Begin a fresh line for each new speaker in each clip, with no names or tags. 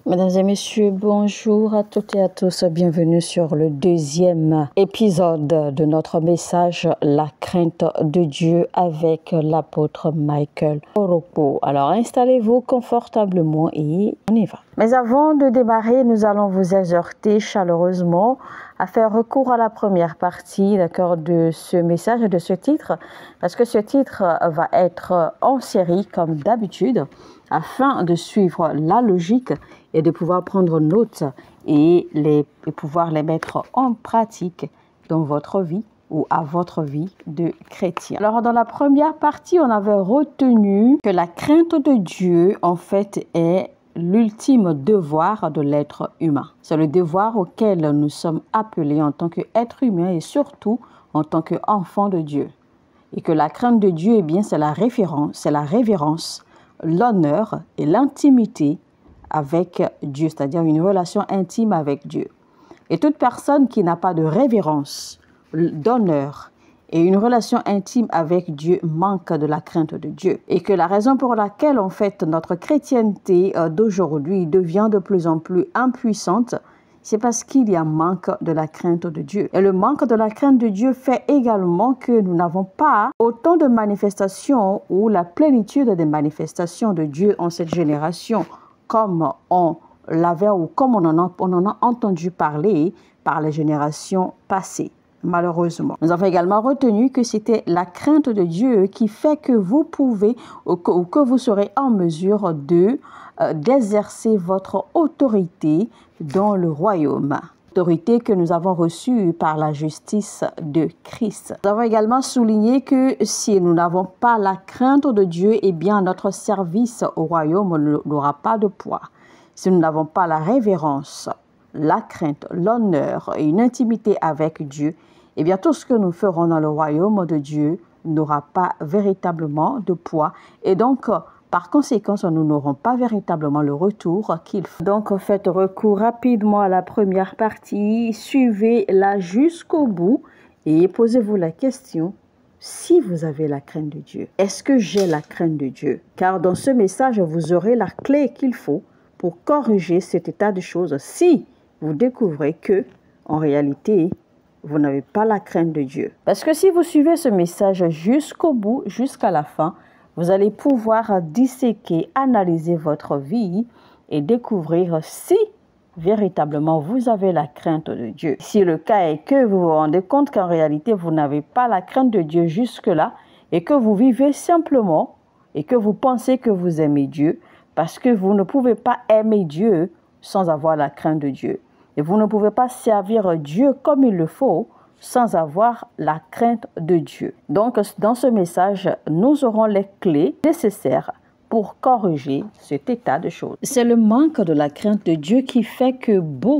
Mesdames et messieurs, bonjour à toutes et à tous. Bienvenue sur le deuxième épisode de notre message La crainte de Dieu avec l'apôtre Michael Oropo. Alors installez-vous confortablement et on y va. Mais avant de démarrer, nous allons vous exhorter chaleureusement à faire recours à la première partie, d'accord, de ce message et de ce titre, parce que ce titre va être en série comme d'habitude, afin de suivre la logique et de pouvoir prendre note et pouvoir les mettre en pratique dans votre vie ou à votre vie de chrétien. Alors, dans la première partie, on avait retenu que la crainte de Dieu, en fait, est l'ultime devoir de l'être humain. C'est le devoir auquel nous sommes appelés en tant qu'être humain et surtout en tant qu'enfant de Dieu. Et que la crainte de Dieu, eh bien, c'est la révérence, l'honneur et l'intimité avec Dieu, c'est-à-dire une relation intime avec Dieu. Et toute personne qui n'a pas de révérence, d'honneur et une relation intime avec Dieu manque de la crainte de Dieu. Et que la raison pour laquelle, en fait, notre chrétienté d'aujourd'hui devient de plus en plus impuissante, c'est parce qu'il y a manque de la crainte de Dieu. Et le manque de la crainte de Dieu fait également que nous n'avons pas autant de manifestations ou la plénitude des manifestations de Dieu en cette génération comme on l'avait ou comme on en a entendu parler par les générations passées. Malheureusement. Nous avons également retenu que c'était la crainte de Dieu qui fait que vous pouvez ou que vous serez en mesure d'exercer votre autorité dans le royaume. Autorité que nous avons reçue par la justice de Christ. Nous avons également souligné que si nous n'avons pas la crainte de Dieu, eh bien notre service au royaume n'aura pas de poids. Si nous n'avons pas la révérence, la crainte, l'honneur et une intimité avec Dieu, eh bien tout ce que nous ferons dans le royaume de Dieu n'aura pas véritablement de poids. Et donc, par conséquent, nous n'aurons pas véritablement le retour qu'il faut. Donc, faites recours rapidement à la première partie, suivez-la jusqu'au bout et posez-vous la question, si vous avez la crainte de Dieu, est-ce que j'ai la crainte de Dieu? Car dans ce message, vous aurez la clé qu'il faut pour corriger cet état de choses si vous découvrez que, en réalité, vous n'avez pas la crainte de Dieu. Parce que si vous suivez ce message jusqu'au bout, jusqu'à la fin, vous allez pouvoir disséquer, analyser votre vie et découvrir si véritablement vous avez la crainte de Dieu. Si le cas est que vous vous rendez compte qu'en réalité vous n'avez pas la crainte de Dieu jusque-là et que vous vivez simplement et que vous pensez que vous aimez Dieu parce que vous ne pouvez pas aimer Dieu sans avoir la crainte de Dieu. Et vous ne pouvez pas servir Dieu comme il le faut sans avoir la crainte de Dieu. Donc, dans ce message, nous aurons les clés nécessaires pour corriger cet état de choses. C'est le manque de la crainte de Dieu qui fait que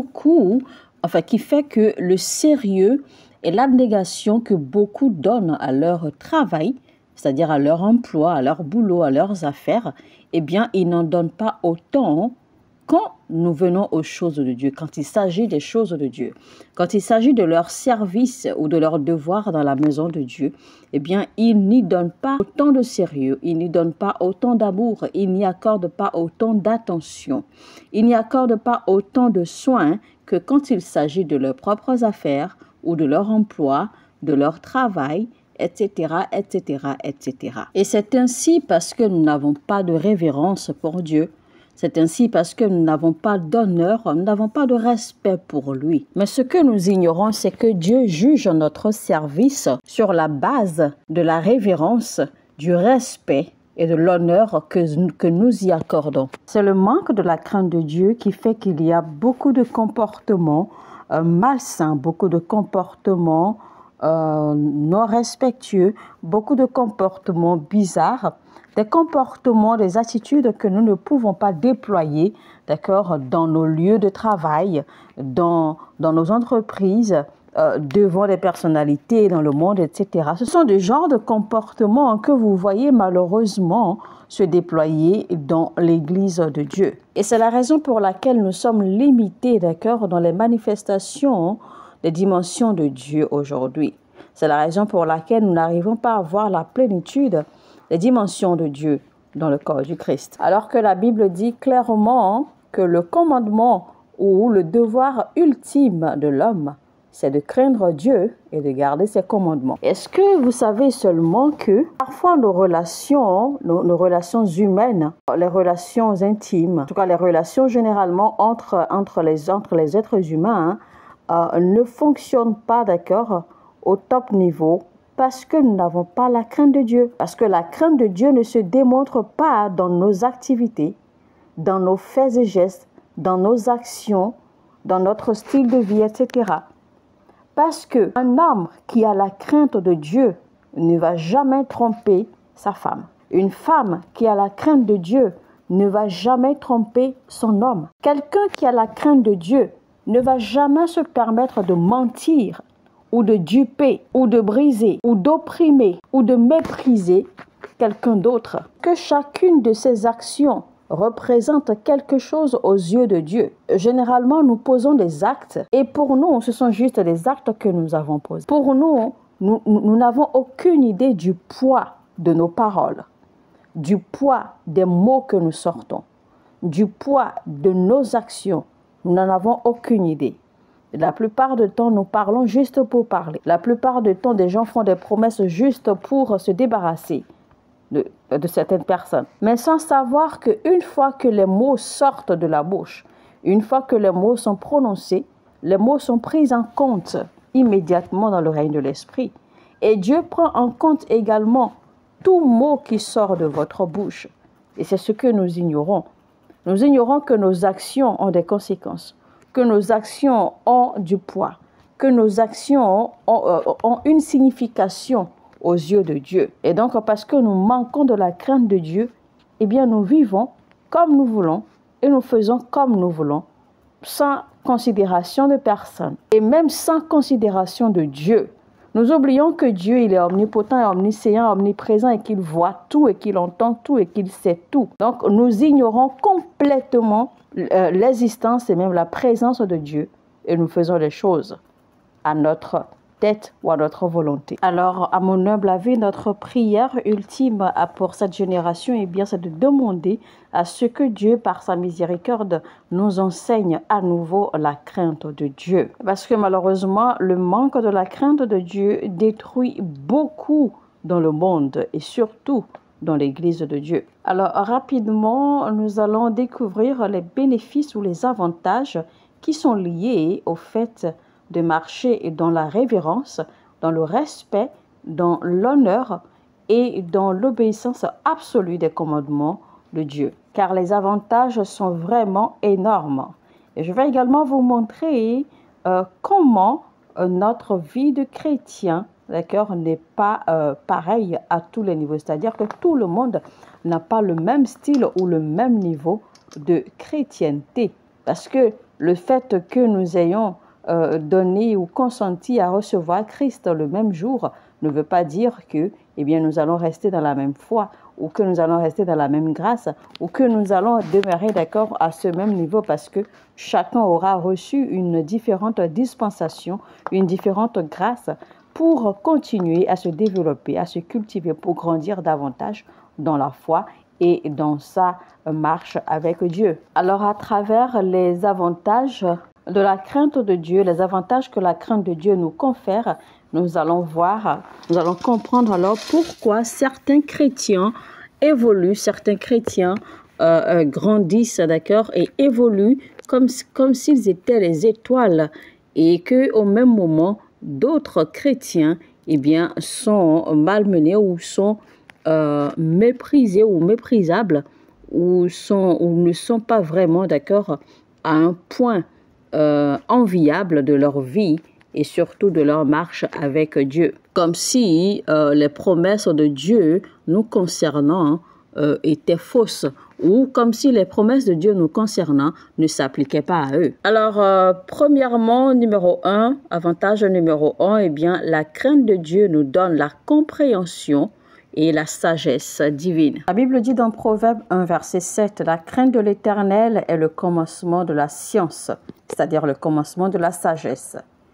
qui fait que le sérieux et l'abnégation que beaucoup donnent à leur travail, c'est-à-dire à leur emploi, à leur boulot, à leurs affaires, eh bien, ils n'en donnent pas autant quand nous venons aux choses de Dieu, quand il s'agit des choses de Dieu, quand il s'agit de leur service ou de leur devoir dans la maison de Dieu, eh bien, ils n'y donnent pas autant de sérieux, ils n'y donnent pas autant d'amour, ils n'y accordent pas autant d'attention, ils n'y accordent pas autant de soins que quand il s'agit de leurs propres affaires ou de leur emploi, de leur travail, etc., etc., etc. Et c'est ainsi parce que nous n'avons pas de révérence pour Dieu. C'est ainsi parce que nous n'avons pas d'honneur, nous n'avons pas de respect pour lui. Mais ce que nous ignorons, c'est que Dieu juge notre service sur la base de la révérence, du respect et de l'honneur que nous y accordons. C'est le manque de la crainte de Dieu qui fait qu'il y a beaucoup de comportements malsains, beaucoup de comportements non respectueux, beaucoup de comportements bizarres, des comportements, des attitudes que nous ne pouvons pas déployer, d'accord, dans nos lieux de travail, dans nos entreprises, devant les personnalités dans le monde, etc. Ce sont des genres de comportements que vous voyez malheureusement se déployer dans l'Église de Dieu. Et c'est la raison pour laquelle nous sommes limités, d'accord, dans les manifestations des dimensions de Dieu aujourd'hui. C'est la raison pour laquelle nous n'arrivons pas à voir la plénitude des dimensions de Dieu dans le corps du Christ. Alors que la Bible dit clairement que le commandement ou le devoir ultime de l'homme, c'est de craindre Dieu et de garder ses commandements. Est-ce que vous savez seulement que parfois nos relations humaines, les relations intimes, en tout cas les relations généralement entre les êtres humains, ne fonctionnent pas, d'accord, au top niveau parce que nous n'avons pas la crainte de Dieu. Parce que la crainte de Dieu ne se démontre pas dans nos activités, dans nos faits et gestes, dans nos actions, dans notre style de vie, etc. Parce qu'un homme qui a la crainte de Dieu ne va jamais tromper sa femme. Une femme qui a la crainte de Dieu ne va jamais tromper son homme. Quelqu'un qui a la crainte de Dieu ne va jamais se permettre de mentir ou de duper ou de briser ou d'opprimer ou de mépriser quelqu'un d'autre. Que chacune de ces actions représente quelque chose aux yeux de Dieu. Généralement, nous posons des actes et pour nous, ce sont juste des actes que nous avons posés. Pour nous, nous n'avons aucune idée du poids de nos paroles, du poids des mots que nous sortons, du poids de nos actions. Nous n'en avons aucune idée. La plupart du temps, nous parlons juste pour parler. La plupart du temps, des gens font des promesses juste pour se débarrasser de certaines personnes. Mais sans savoir qu'une fois que les mots sortent de la bouche, une fois que les mots sont prononcés, les mots sont pris en compte immédiatement dans le règne de l'esprit. Et Dieu prend en compte également tout mot qui sort de votre bouche. Et c'est ce que nous ignorons. Nous ignorons que nos actions ont des conséquences, que nos actions ont du poids, que nos actions ont une signification aux yeux de Dieu. Et donc, parce que nous manquons de la crainte de Dieu, eh bien, nous vivons comme nous voulons et nous faisons comme nous voulons, sans considération de personne et même sans considération de Dieu. Nous oublions que Dieu, il est omnipotent, omniscient, omniprésent et qu'il voit tout et qu'il entend tout et qu'il sait tout. Donc, nous ignorons complètement l'existence et même la présence de Dieu et nous faisons les choses à notre tête ou à notre volonté. Alors, à mon humble avis, notre prière ultime pour cette génération, eh bien, c'est de demander à ce que Dieu, par sa miséricorde, nous enseigne à nouveau la crainte de Dieu. Parce que malheureusement, le manque de la crainte de Dieu détruit beaucoup dans le monde et surtout dans l'Église de Dieu. Alors, rapidement, nous allons découvrir les bénéfices ou les avantages qui sont liés au fait de marcher dans la révérence, dans le respect, dans l'honneur et dans l'obéissance absolue des commandements de Dieu. Car les avantages sont vraiment énormes. Et je vais également vous montrer comment notre vie de chrétien, d'accord, n'est pas pareil à tous les niveaux. C'est-à-dire que tout le monde n'a pas le même style ou le même niveau de chrétienté. Parce que le fait que nous ayons donné ou consenti à recevoir Christ le même jour ne veut pas dire que nous allons rester dans la même foi ou que nous allons rester dans la même grâce ou que nous allons demeurer d'accord à ce même niveau parce que chacun aura reçu une différente dispensation, une différente grâce pour continuer à se développer, à se cultiver, pour grandir davantage dans la foi et dans sa marche avec Dieu. Alors à travers les avantages de la crainte de Dieu, les avantages que la crainte de Dieu nous confère, nous allons comprendre alors pourquoi certains chrétiens évoluent, certains chrétiens grandissent, d'accord, et évoluent comme s'ils étaient les étoiles et qu'au même moment, d'autres chrétiens sont malmenés ou sont méprisés ou méprisables ou ne sont pas vraiment d'accord à un point enviable de leur vie et surtout de leur marche avec Dieu. Comme si les promesses de Dieu nous concernant étaient fausses ou comme si les promesses de Dieu nous concernant ne s'appliquaient pas à eux. Alors, premièrement, avantage numéro 1, la crainte de Dieu nous donne la compréhension et la sagesse divine. La Bible dit dans Proverbe 1, verset 7, « La crainte de l'Éternel est le commencement de la science, c'est-à-dire le commencement de la sagesse.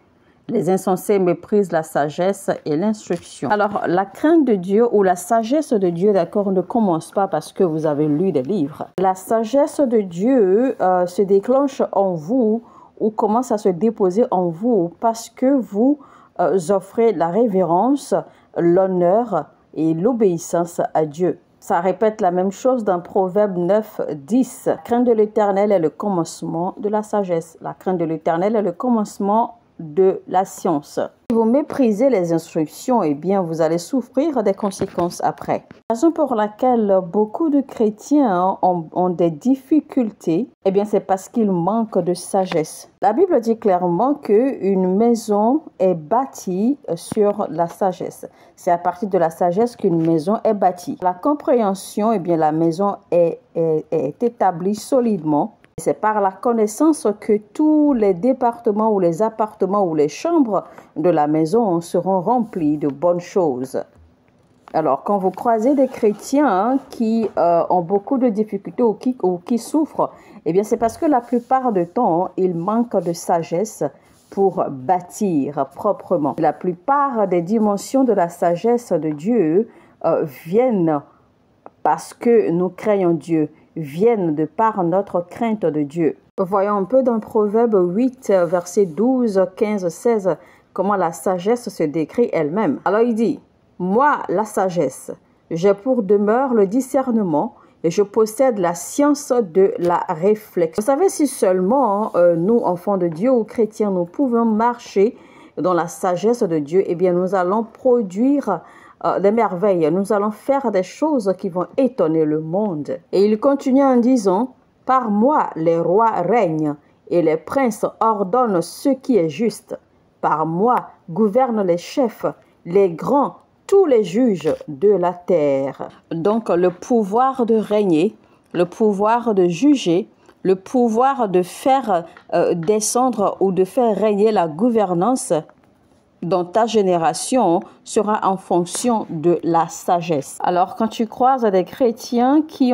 Les insensés méprisent la sagesse et l'instruction. Alors, la crainte de Dieu ou la sagesse de Dieu, d'accord, ne commence pas parce que vous avez lu des livres. La sagesse de Dieu se déclenche en vous ou commence à se déposer en vous parce que vous offrez la révérence, l'honneur et l'obéissance à Dieu. Ça répète la même chose dans Proverbe 9, 10. La crainte de l'Éternel est le commencement de la sagesse. La crainte de l'Éternel est le commencement de la science. Si vous méprisez les instructions, eh bien, vous allez souffrir des conséquences après. La raison pour laquelle beaucoup de chrétiens ont des difficultés, eh bien, c'est parce qu'ils manquent de sagesse. La Bible dit clairement qu'une maison est bâtie sur la sagesse. C'est à partir de la sagesse qu'une maison est bâtie. La compréhension, eh bien, la maison est établie solidement. C'est par la connaissance que tous les départements ou les appartements ou les chambres de la maison seront remplis de bonnes choses. Alors, quand vous croisez des chrétiens qui ont beaucoup de difficultés ou qui souffrent, eh bien, c'est parce que la plupart du temps, ils manquent de sagesse pour bâtir proprement. La plupart des dimensions de la sagesse de Dieu viennent parce que nous craignons Dieu, viennent de par notre crainte de Dieu. Voyons un peu dans Proverbe 8, versets 12, 15, 16, comment la sagesse se décrit elle-même. Alors il dit, « Moi, la sagesse, j'ai pour demeure le discernement et je possède la science de la réflexion. » Vous savez, si seulement nous, enfants de Dieu ou chrétiens, nous pouvons marcher dans la sagesse de Dieu, eh bien nous allons produire des merveilles. Nous allons faire des choses qui vont étonner le monde. Et il continue en disant, « Par moi, les rois règnent et les princes ordonnent ce qui est juste. Par moi, gouvernent les chefs, les grands, tous les juges de la terre. » Donc, le pouvoir de régner, le pouvoir de juger, le pouvoir de faire descendre ou de faire régner la gouvernance dans ta génération sera en fonction de la sagesse. Alors, quand tu croises des chrétiens qui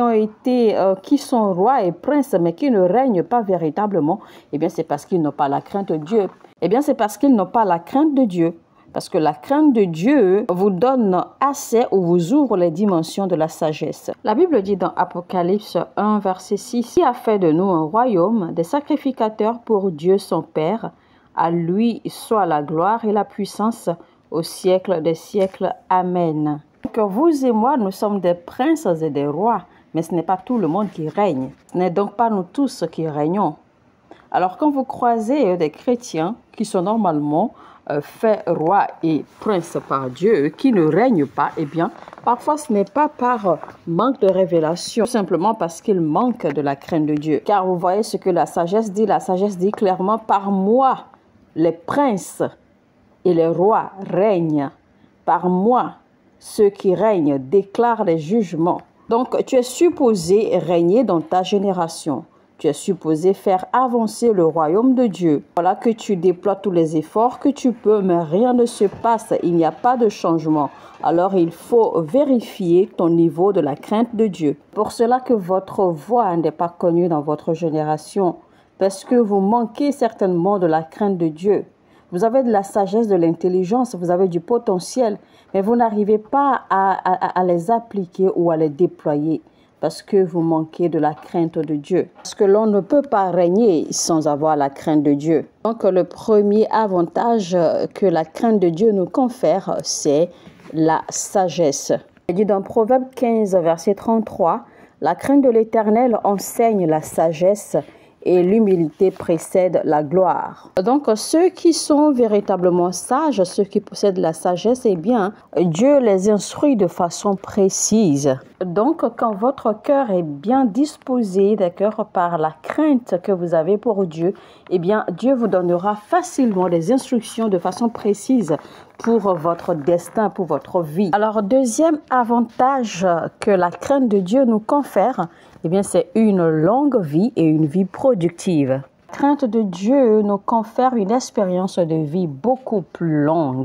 sont rois et princes, mais qui ne règnent pas véritablement, eh bien, c'est parce qu'ils n'ont pas la crainte de Dieu. Eh bien, c'est parce qu'ils n'ont pas la crainte de Dieu. Parce que la crainte de Dieu vous donne assez ou vous ouvre les dimensions de la sagesse. La Bible dit dans Apocalypse 1, verset 6, « Qui a fait de nous un royaume, des sacrificateurs pour Dieu son Père, à lui soit la gloire et la puissance au siècle des siècles. Amen. » Donc vous et moi, nous sommes des princes et des rois, mais ce n'est pas tout le monde qui règne. Ce n'est donc pas nous tous qui régnons. Alors quand vous croisez des chrétiens qui sont normalement faits rois et princes par Dieu, qui ne règnent pas, eh bien, parfois ce n'est pas par manque de révélation, tout simplement parce qu'ils manquent de la crainte de Dieu. Car vous voyez ce que la sagesse dit clairement, « Par moi, les princes et les rois règnent. Par moi, ceux qui règnent déclarent les jugements. » Donc, tu es supposé régner dans ta génération. Tu es supposé faire avancer le royaume de Dieu. Voilà que tu déploies tous les efforts que tu peux, mais rien ne se passe. Il n'y a pas de changement. Alors, il faut vérifier ton niveau de la crainte de Dieu. Pour cela que votre voix n'est pas connue dans votre génération, parce que vous manquez certainement de la crainte de Dieu. Vous avez de la sagesse, de l'intelligence, vous avez du potentiel, mais vous n'arrivez pas à les appliquer ou à les déployer parce que vous manquez de la crainte de Dieu. Parce que l'on ne peut pas régner sans avoir la crainte de Dieu. Donc le premier avantage que la crainte de Dieu nous confère, c'est la sagesse. Il dit dans Proverbe 15, verset 33, « La crainte de l'Éternel enseigne la sagesse et l'humilité précède la gloire. » Donc, ceux qui sont véritablement sages, ceux qui possèdent la sagesse, eh bien, Dieu les instruit de façon précise. Donc, quand votre cœur est bien disposé, d'accord, par la crainte que vous avez pour Dieu, eh bien, Dieu vous donnera facilement des instructions de façon précise pour votre destin, pour votre vie. Alors, deuxième avantage que la crainte de Dieu nous confère, eh bien, c'est une longue vie et une vie productive. La crainte de Dieu nous confère une expérience de vie beaucoup plus longue.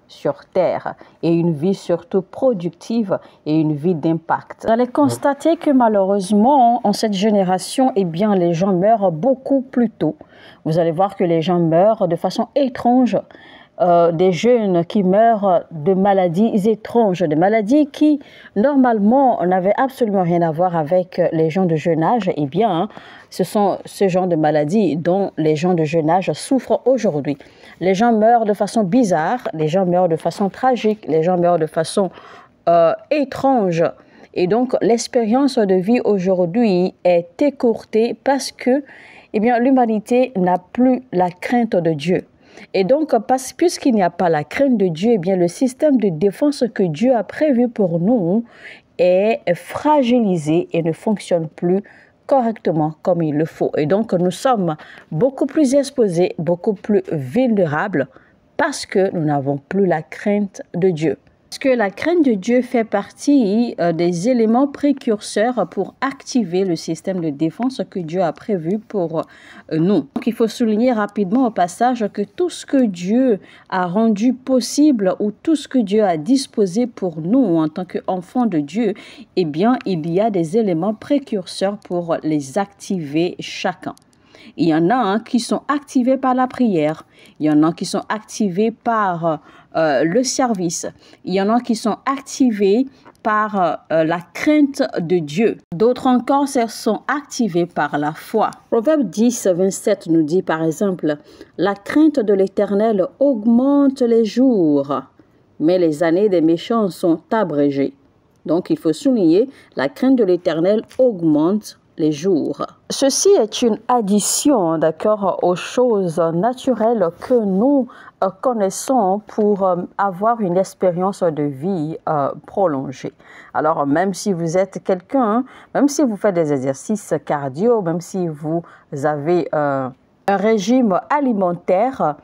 sur terre et une vie surtout productive et une vie d'impact. Vous allez constater que malheureusement, en cette génération, eh bien, les gens meurent beaucoup plus tôt. Vous allez voir que les gens meurent de façon étrange. Des jeunes qui meurent de maladies étranges, des maladies qui normalement n'avaient absolument rien à voir avec les gens de jeune âge. Eh bien, ce sont ce genre de maladies dont les gens de jeune âge souffrent aujourd'hui. Les gens meurent de façon bizarre, les gens meurent de façon tragique, les gens meurent de façon étrange. Et donc, l'expérience de vie aujourd'hui est écourtée parce que eh bien, l'humanité n'a plus la crainte de Dieu. Et donc, puisqu'il n'y a pas la crainte de Dieu, eh bien, le système de défense que Dieu a prévu pour nous est fragilisé et ne fonctionne plus correctement comme il le faut. Et donc, nous sommes beaucoup plus exposés, beaucoup plus vulnérables parce que nous n'avons plus la crainte de Dieu. Parce que la crainte de Dieu fait partie des éléments précurseurs pour activer le système de défense que Dieu a prévu pour nous. Donc, il faut souligner rapidement au passage que tout ce que Dieu a rendu possible ou tout ce que Dieu a disposé pour nous en tant qu'enfants de Dieu, eh bien, il y a des éléments précurseurs pour les activer chacun. Il y en a qui sont activés par la prière, il y en a qui sont activés par le service, il y en a qui sont activés par la crainte de Dieu. D'autres encore sont activés par la foi. Proverbe 10, 27 nous dit par exemple, « La crainte de l'Éternel augmente les jours, mais les années des méchants sont abrégées. » Donc il faut souligner, la crainte de l'Éternel augmente les jours. Ceci est une addition, d'accord, aux choses naturelles que nous connaissons pour avoir une expérience de vie prolongée. Alors, même si vous êtes quelqu'un, même si vous faites des exercices cardio, même si vous avez un régime alimentaire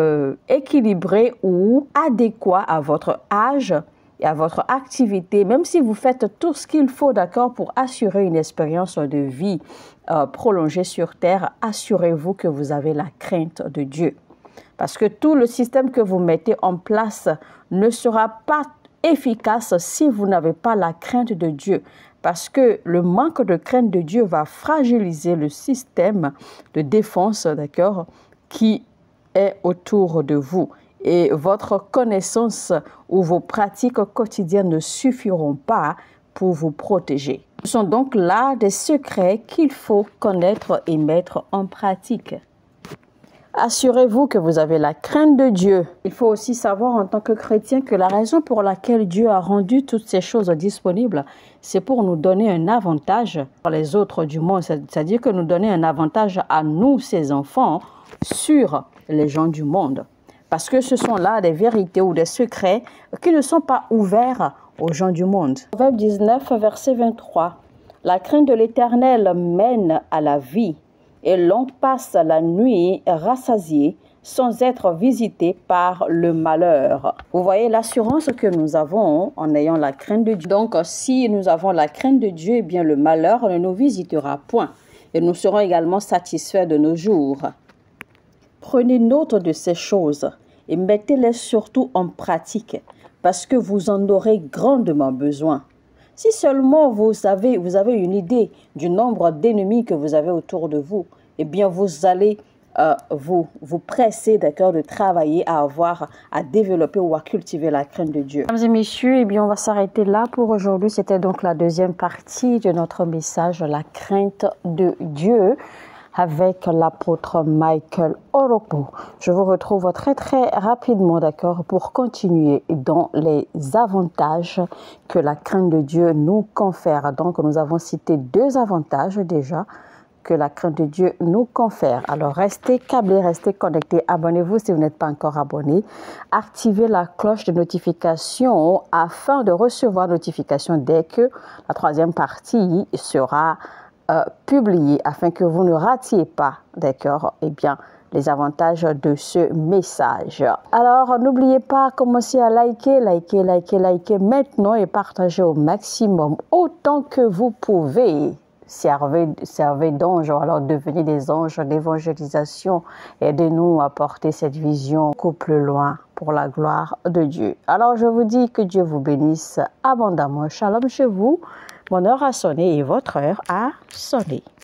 équilibré ou adéquat à votre âge, et à votre activité, même si vous faites tout ce qu'il faut, d'accord, pour assurer une expérience de vie prolongée sur terre, assurez-vous que vous avez la crainte de Dieu. Parce que tout le système que vous mettez en place ne sera pas efficace si vous n'avez pas la crainte de Dieu. Parce que le manque de crainte de Dieu va fragiliser le système de défense, d'accord, qui est autour de vous. Et votre connaissance ou vos pratiques quotidiennes ne suffiront pas pour vous protéger. Ce sont donc là des secrets qu'il faut connaître et mettre en pratique. Assurez-vous que vous avez la crainte de Dieu. Il faut aussi savoir en tant que chrétien que la raison pour laquelle Dieu a rendu toutes ces choses disponibles, c'est pour nous donner un avantage pour les autres du monde. C'est-à-dire que nous donner un avantage à nous, ses enfants, sur les gens du monde. Parce que ce sont là des vérités ou des secrets qui ne sont pas ouverts aux gens du monde. Proverbe 19, verset 23. La crainte de l'Éternel mène à la vie, et l'on passe la nuit rassasié sans être visité par le malheur. Vous voyez l'assurance que nous avons en ayant la crainte de Dieu. Donc, si nous avons la crainte de Dieu, eh bien le malheur ne nous visitera point. Et nous serons également satisfaits de nos jours. Prenez note de ces choses et mettez-les surtout en pratique parce que vous en aurez grandement besoin. Si seulement vous avez une idée du nombre d'ennemis que vous avez autour de vous, eh bien vous allez vous presser, d'accord, de travailler à développer ou à cultiver la crainte de Dieu. Mesdames et messieurs, eh bien on va s'arrêter là pour aujourd'hui. C'était donc la deuxième partie de notre message, la crainte de Dieu, avec l'apôtre Michael Oropo. Je vous retrouve très rapidement, d'accord, pour continuer dans les avantages que la crainte de Dieu nous confère. Donc, nous avons cité 2 avantages déjà que la crainte de Dieu nous confère. Alors, restez câblés, restez connectés. Abonnez-vous si vous n'êtes pas encore abonné. Activez la cloche de notification afin de recevoir notification dès que la 3e partie sera publié afin que vous ne ratiez pas, d'accord, eh bien, les avantages de ce message. Alors, n'oubliez pas, commencez à liker maintenant et partagez au maximum autant que vous pouvez. servez d'anges, alors devenez des anges d'évangélisation. Aidez-nous à porter cette vision beaucoup plus loin pour la gloire de Dieu. Alors je vous dis que Dieu vous bénisse abondamment. Shalom chez vous. Mon heure a sonné et votre heure a sonné.